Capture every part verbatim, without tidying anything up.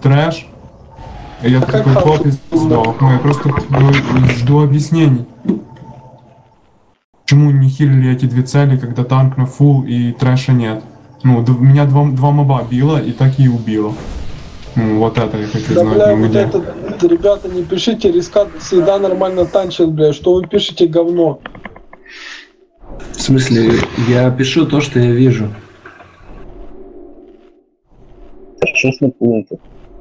трэш. И я такой, хоп, и сдох. Ну, я просто жду объяснений. Почему не хилили эти две цели, когда танк на фул и трэша нет? Ну, д- меня два, два моба било и так и убило. Ну, вот это я хочу Да, знать, бля, ну вот где. это, ребята, не пишите, Рискат всегда нормально танчил, бля, что вы пишете говно? В смысле, я пишу то, что я вижу. Честно, пункты.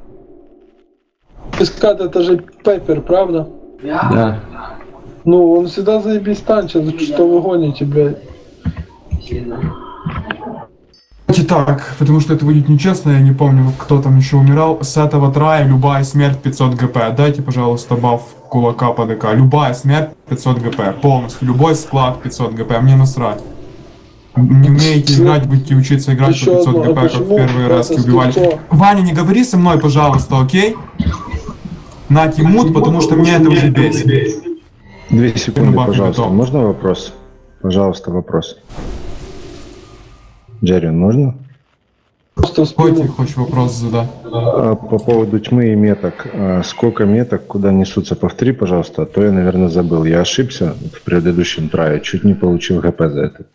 Рискат это же Пеппер, правда? Да. Ну, он всегда заебись танчил, что вы гоните, блядь. Давайте так, потому что это будет нечестно, я не помню, кто там еще умирал. С этого трая любая смерть пятьсот гп. Дайте, пожалуйста, баф кулака по ДК. Любая смерть пятьсот гп. Полностью. Любой склад пятьсот гп. Мне насрать. Не умеете играть, будете учиться играть Еще по пятьсот одно, а гп, как в почему первый раз это убивали. сколько? Ваня, не говори со мной, пожалуйста, окей? На мут, потому что меня это уже бесит. Две секунды, баф пожалуйста. готов. Можно вопрос? Пожалуйста, вопрос. Джерин, можно? Просто в Какой ты спину. хочешь вопрос задать? А, По поводу тьмы и меток. А, Сколько меток, куда несутся? Повтори, пожалуйста, а то я, наверное, забыл. Я ошибся в предыдущем трае, чуть не получил ГП за это.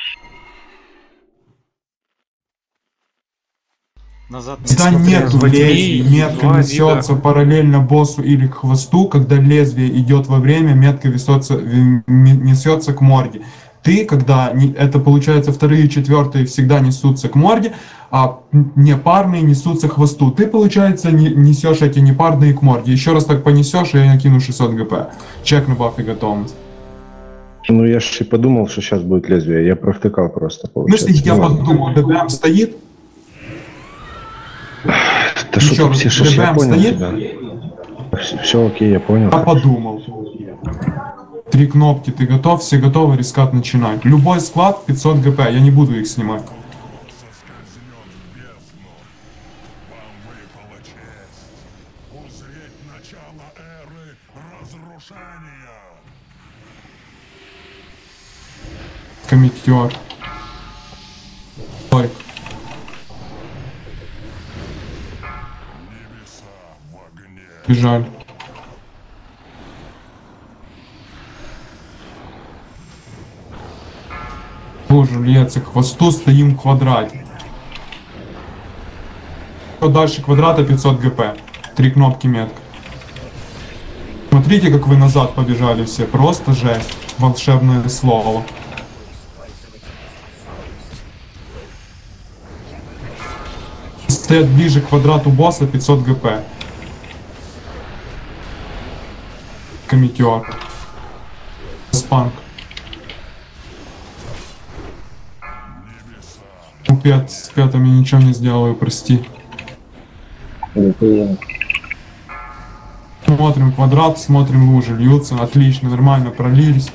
Назад не Когда смотря. нету лезвий, метка Два несется вида. параллельно боссу или к хвосту, когда лезвие идет во время, метка весется, м- м- несется к морде. Ты, когда не- это получается вторые и четвертые всегда несутся к морде, а м, непарные несутся к хвосту. Ты, получается, не- несешь эти непарные к морде. Еще раз так понесешь, и я накину шестьсот гп. Чек на баф и готовность. Ну, я же и подумал, что сейчас будет лезвие. Я провтыкал просто, В смысле, получается. я Ну, ладно. подумал, ДБМ стоит? Да что Еще ты раз, псишишь, я ДБМ понял стоит? тебя. Все, все окей, я понял. Я подумал. Три кнопки, ты готов? Все готовы, рискат начинать. Любой склад пятьсот гп, я не буду их снимать. Комитер. Ой. Бежали. Боже, льется к хвосту, стоим в квадрате. Что дальше квадрата пятьсот гп. Три кнопки метка. Смотрите, как вы назад побежали все. Просто жесть. Волшебное слово. Стоят ближе к квадрату босса пятьсот гп. Комитер. Спанк. Пят, с пятым я ничего не сделаю, прости. Смотрим квадрат, смотрим лужи, льются, отлично, нормально пролились.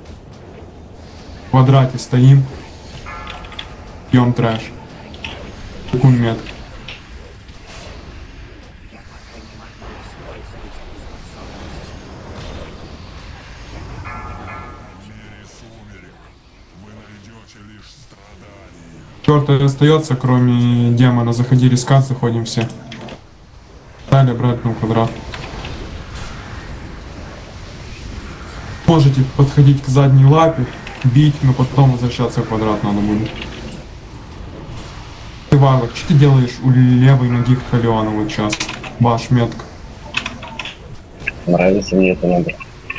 В квадрате стоим. Пьем трэш. Секунд метр. Четвертое остается, кроме демона. Заходи рискат, заходим все. Далее обратно в квадрат. Можете подходить к задней лапе, бить, но потом возвращаться в квадрат надо будет. Ты, Варлок, что ты делаешь у левой ноги Халиона вот сейчас? Баш, метка. Нравится мне это надо.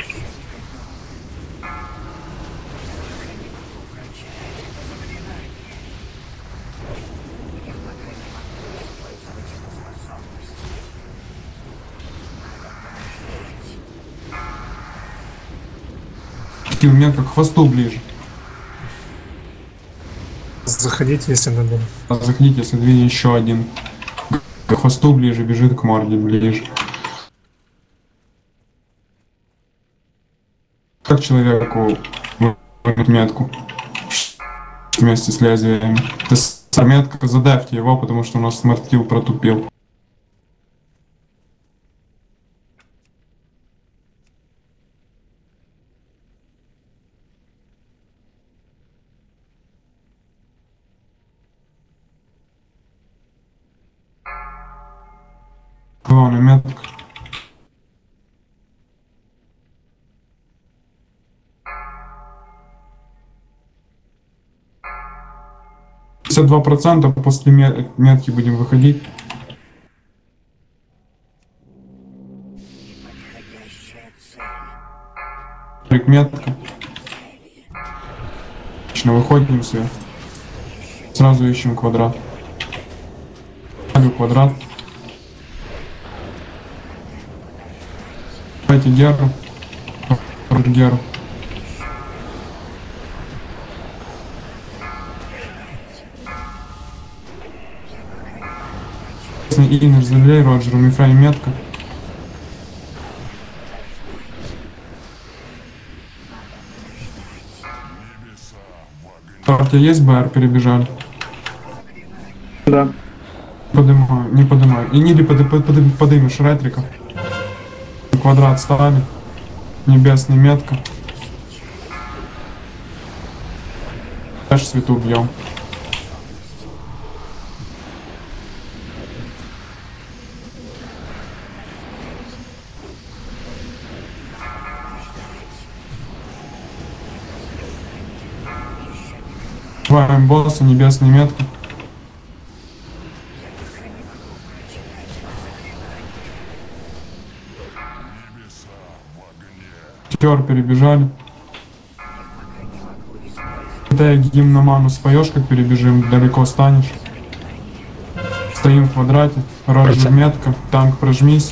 Ты у меня как к хвосту ближе. Заходите, если надо. А заходите, если две еще один. К хвосту ближе, бежит к морде ближе. Как человеку выбрать метку вместе с лезвиями? Ты с метка, задавьте его, потому что у нас смарт-килл протупил. Главная метка. пятьдесят два процента после метки будем выходить. Метка. Отлично, выходим все. Сразу ищем квадрат. Квадрат. Давайте Геру. Геру. Иннер завели Роджеру, Мифрай метка. У тебя есть БР, перебежали? Да. Подымаю, не подымаю. И Ниди под, под, под, подымешь ретриков. Квадрат ставили. Небесная метка. Аж свету бьем. Варим босса, небесная метка. Тер перебежали. Когда гимн на ману споешь, как перебежим, далеко станешь. Стоим в квадрате. Роджер метка. Танк прожмись.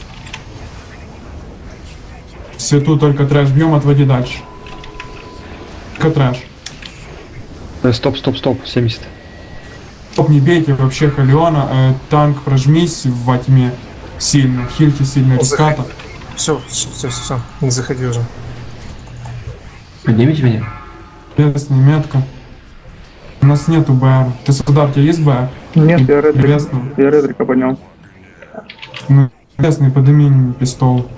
Свету только трэш бьем, отводи дальше. Только трэш. Стоп, стоп, стоп, семьдесят. Стоп, не бейте вообще Халиона. Э, танк прожмись во тьме. Сильно. Хильте сильно риската. Все, все, все, все, не заходи уже. Поднимите меня. Небесная метка. У нас нету БР. Ты сюда, у тебя есть БР? Нет, я редрика, Небесную. я редрика поднял. Ну, небесный, подними пистол.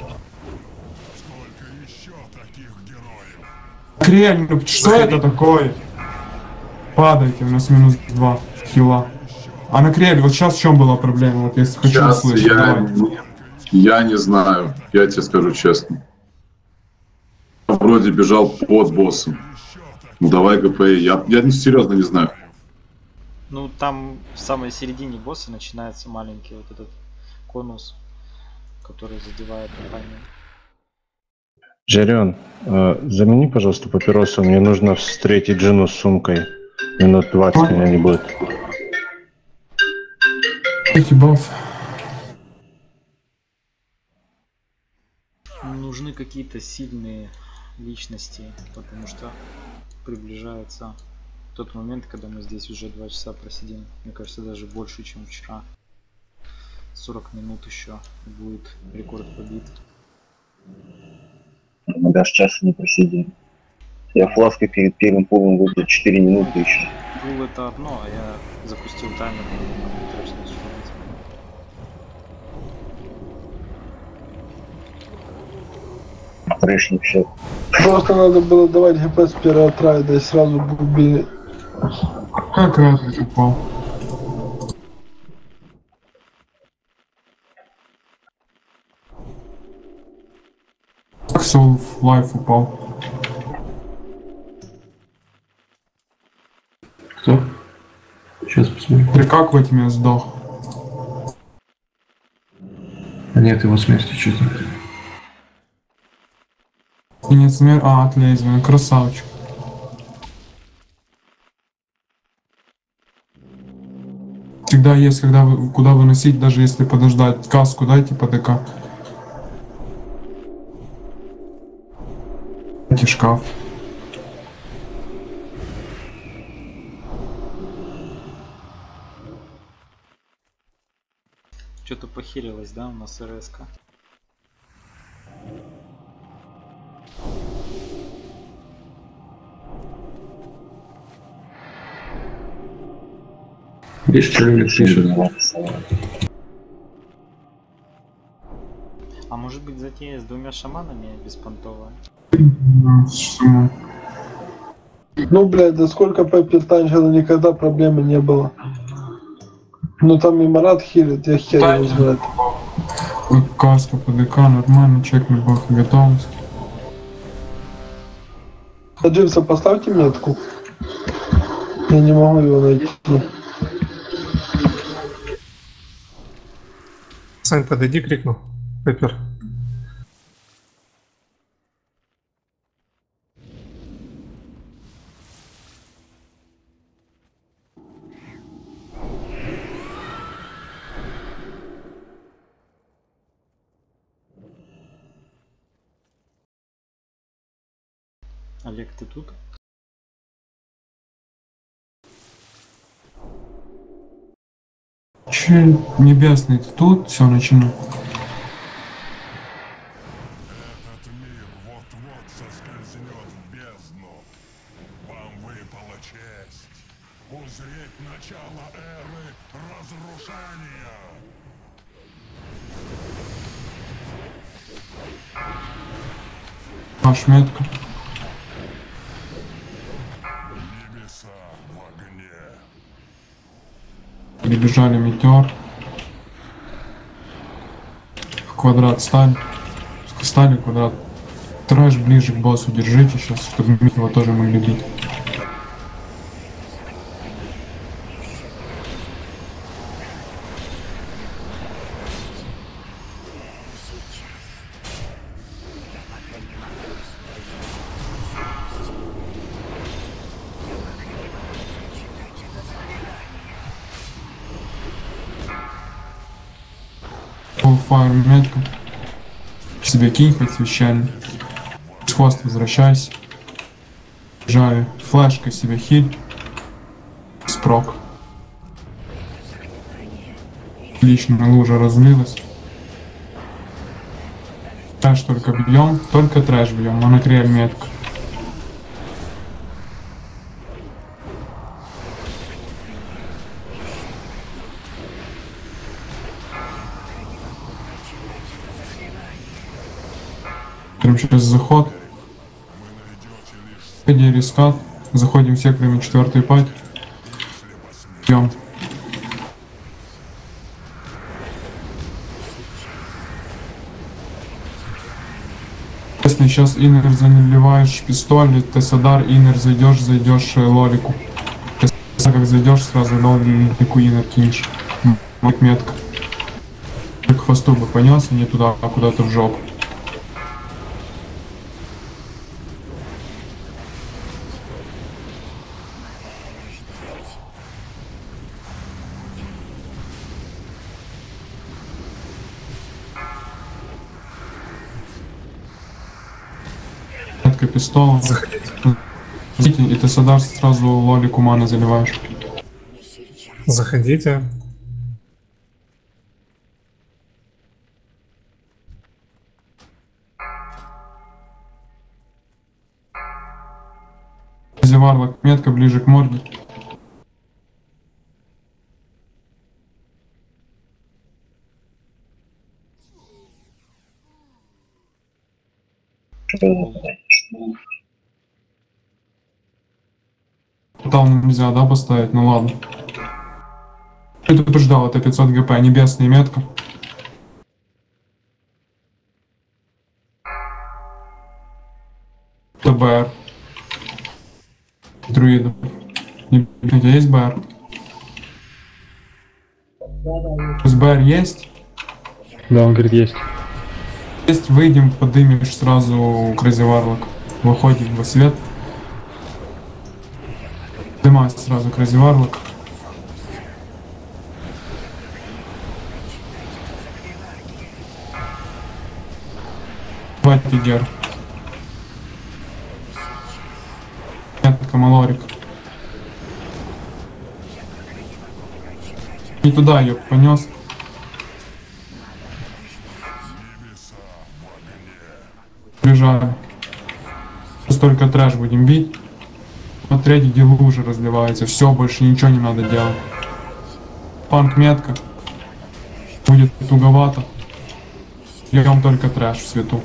Крель, ну что это такое? Падайте, у нас минус два хила. А на Крель, вот сейчас в чем была проблема? Вот если хочу Сейчас услышать, я, давай. я не знаю, я тебе скажу честно. Вроде бежал под боссом. Ну давай ГП, я, я не, серьезно не знаю. Ну там в самой середине босса начинается маленький вот этот конус, который задевает компанию. Жарен, э, замени, пожалуйста, папиросу. Мне нужно встретить жену с сумкой. Минут двадцать меня не будет. Баф. Нужны какие-то сильные личности, потому что приближается тот момент, когда мы здесь уже два часа просидим. Мне кажется, даже больше, чем вчера. сорок минут еще будет рекорд побит. Мы даже часа не просидели. Я флаской перед первым полом выпил четыре минуты еще. Был это одно, а я запустил таймер. Трэшник все. Просто надо было давать ГП с первого трайда и сразу бы убили. Как раз упал. Как Soul of Life упал. Кто? Сейчас посмотрим. Ты как во тьме сдох? А нет, его смерти что-то. И нет смерти. А, от лезвия. Красавчик. Всегда есть, когда вы, куда выносить, даже если подождать. Каску дайте по ДК. Дайте шкаф. Что-то похерилось, да, у нас РС-ка. Видишь, человек пишет. А может быть затея с двумя шаманами беспонтовая? Ну, блядь, да сколько Пеппер танчила, никогда проблемы не было. Ну там и Марат хилит, я хер его знает. Каска по ДК, нормально, чекни бах, готовность. Джимса, поставьте метку. Я не могу его найти. Сань, подойди, крикнул. Пеппер. Олег, ты тут? Че, небесный, ты тут? Все, начинаю. Этот мир вот-вот соскользнет в бездну. Вам выпала честь узреть начало эры разрушения. Наш метка. Небеса в огне. Прибежали метеор. В квадрат стали. Стали квадрат. Трэш ближе к боссу держите сейчас, чтобы мы его тоже могли бить. Фаер метка. Себе кинь хоть священник. С хвост возвращайся. Жаю. Флешкой себе хиль. Спрок. Личная лужа разлилась. Трэш только бьем. Только трэш бьем. Монокрель метка. Прям через заход. Ходи рискат. Заходим все, кроме четвертой пать. Бьем. Если сейчас иннер заливаешь пистоль, Тессадар, иннер зайдешь, зайдешь лолику. Тессадар как зайдешь, сразу лолику иннер кинешь. Вот метка. К хвосту бы понес, не туда, а куда-то в жопу. Пистолом. Заходите. И ты сюда сразу лолику маны заливаешь. Заходите. Зеварлок, метка ближе к морде. Там нельзя, да, поставить? Ну ладно. Я тут ждал, это пятьсот гп, небесная метка. ТБР. Друидов. У тебя есть БР? СБР есть? Да, он говорит, есть. Есть, выйдем, подымешь сразу Crazy Warlock. Выходим во свет. Дымай сразу Crazy Warlock. Хватит Тигер. Метка Малорик. Не туда ее понес. Бежали. Сейчас только трэш будем бить. Смотрите, где лужа разливается. Все, больше ничего не надо делать. Панк метка. Будет туговато. Берем только трэш в свету.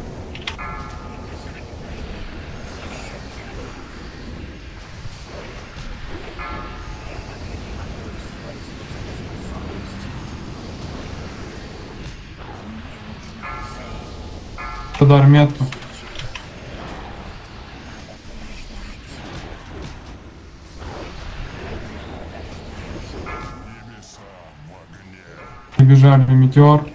Удар метку. Прибежали метеор.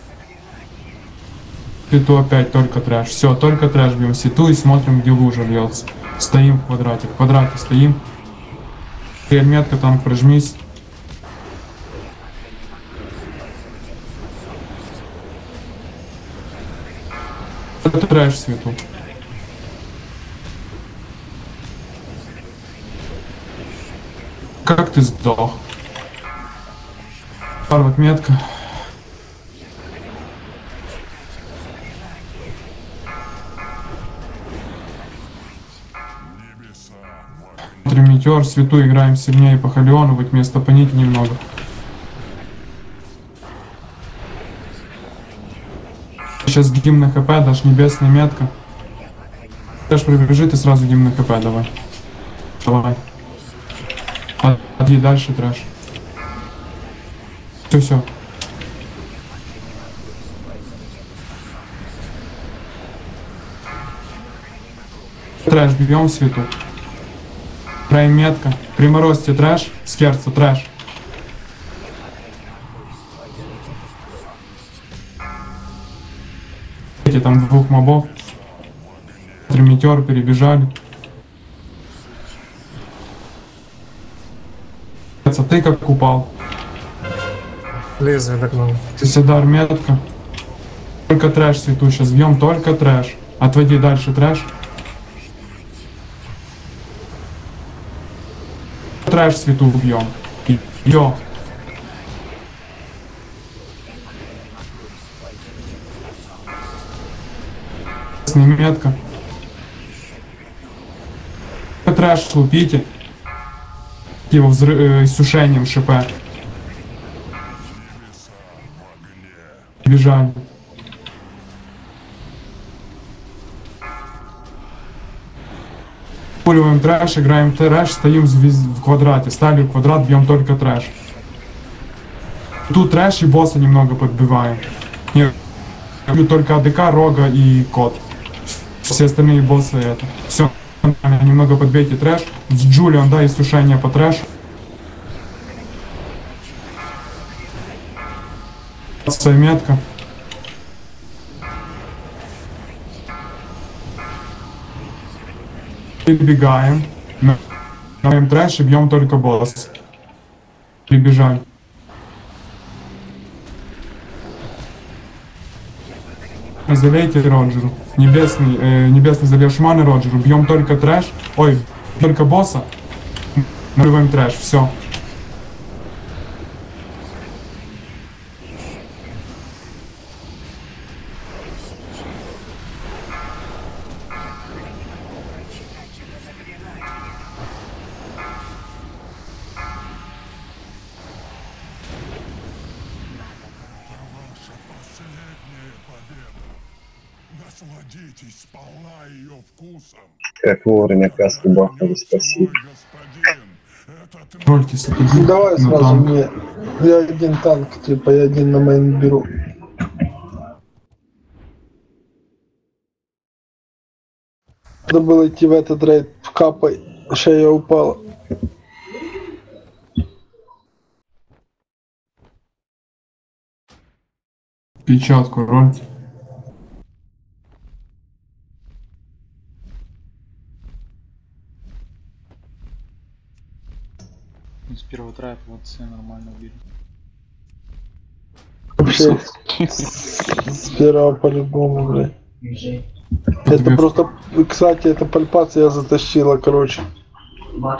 Ситу опять только трэш. Все, только трэш бьем ситу и смотрим, где лужа льется. Стоим в квадрате. В квадрате стоим. Стрель метка, танк, прожмись. Это трэш свету. Как ты сдох? Парват метка. Метеор, свету играем сильнее по Халиону, быть место понять немного. Сейчас гимн на хп, дашь небесная метка. Трэш прибежит и сразу гимн на хп давай. Давай. Отъеди дальше трэш. Все, все. Трэш бьем свету. Прайм метка. Приморозьте трэш. С керца трэш. Эти там двух мобов. Метеор перебежали. Ты как упал. Лезвие догнал. Ты сюда метка. Только трэш свету сейчас бьем, только трэш. Отводи дальше трэш. Трэш свету убьем. Йо. Метка. Трэш лупите. Его взрыв, э, сушением шипа. Бежали. Пуливаем трэш, играем трэш, стоим в квадрате. Стали в квадрат, бьем только трэш. Тут трэш и босса немного подбиваем. Нет, только АДК, Рога и Кот. Все остальные боссы это. Все, немного подбейте трэш. С Джулиан, да, и сушение по трэшу. Метка. Прибегаем. Бьем трэш и бьем только босс. Прибежали. Залейте Роджеру. Небесный, э, небесный залил шманы Роджеру. Бьем только трэш. Ой, только босса. Нарываем трэш. Все. Насладитесь сполна ее вкусом. Как вовремя каску бахнули, спасибо. Давай сразу мне. Я один танк, типа я один на мейн беру. Надо было идти в этот рейд в капой, шея упала. Печатку рольте. С первого трая вот все нормально убили. Вообще с первого по-любому, блядь. Это просто, кстати, эта пальпация затащила, короче.